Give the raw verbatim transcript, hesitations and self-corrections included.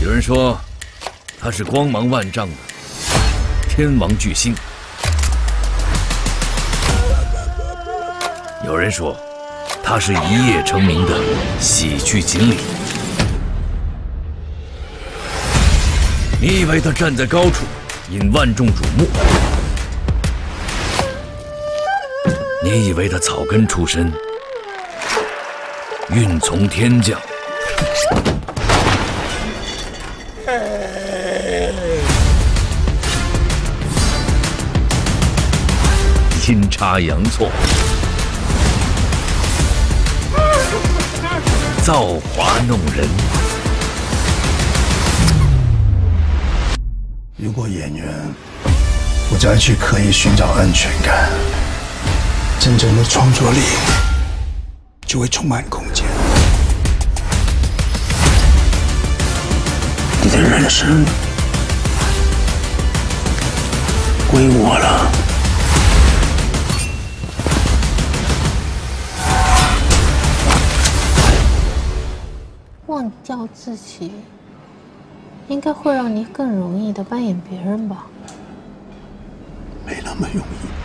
有人说他是光芒万丈的天王巨星，有人说他是一夜成名的喜剧锦鲤。你以为他站在高处引万众瞩目？你以为他草根出身，运从天降？阴差阳错，造化弄人。 如果演员不再去刻意寻找安全感，真正的创作力就会充满空间。你的人生归我了。 忘掉自己，应该会让你更容易的扮演别人吧？ 没那么容易。